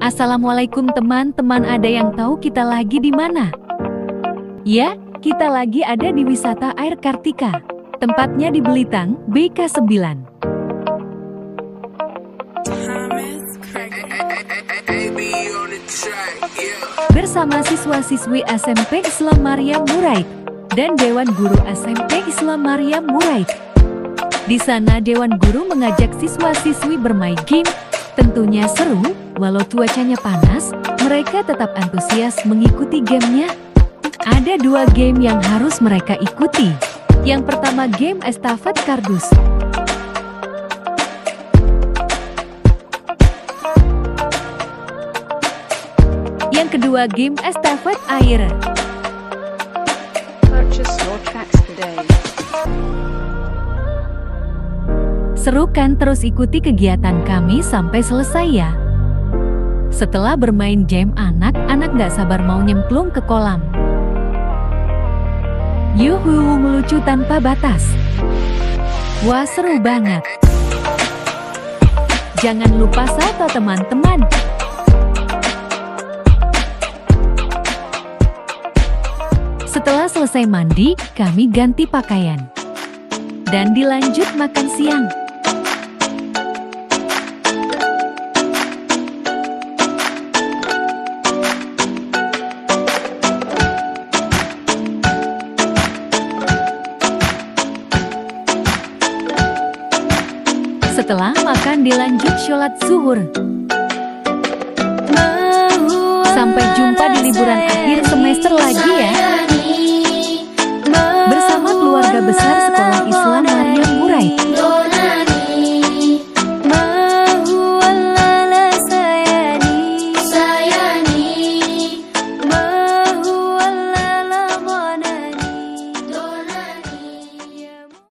Assalamualaikum teman-teman, ada yang tahu kita lagi di mana? Ya, kita lagi ada di wisata air Kartika. Tempatnya di Belitang, BK9. Bersama siswa-siswi SMP Islam Maryam Muraid dan Dewan Guru SMP Islam Maryam Muraid. Di sana Dewan Guru mengajak siswa-siswi bermain game. Tentunya seru, walau cuacanya panas, mereka tetap antusias mengikuti gamenya. Ada 2 game yang harus mereka ikuti. Yang pertama game estafet kardus. Yang kedua game estafet air. Purchase your tracks today. Seru kan? Terus ikuti kegiatan kami sampai selesai ya. Setelah bermain game, anak-anak gak sabar mau nyemplung ke kolam. Yuhu, melucu tanpa batas. Wah, seru banget. Jangan lupa salto teman-teman. Setelah selesai mandi, kami ganti pakaian. Dan dilanjut makan siang. Setelah makan dilanjut sholat zuhur. Sampai jumpa di liburan akhir semester lagi ya. Bersama keluarga besar Sekolah Islam Maryam